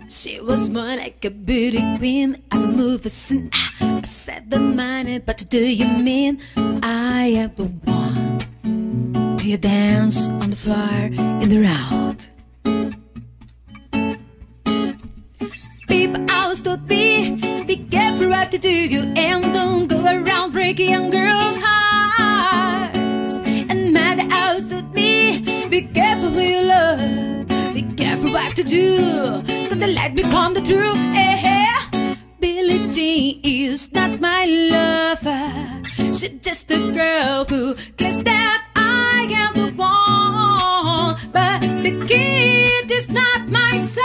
She was more like a beauty queen of a movie scene. I said the money, but do you mean I am the one? Do you dance on the floor in the round? People always told me, be careful what you do, and don't go around breaking young girls' hearts. And mother always told me, be careful who you love, be careful what to do, cause the light become the truth. Billie Jean is not my lover, she's just a girl who claims that I am the one, but the kid is not my son.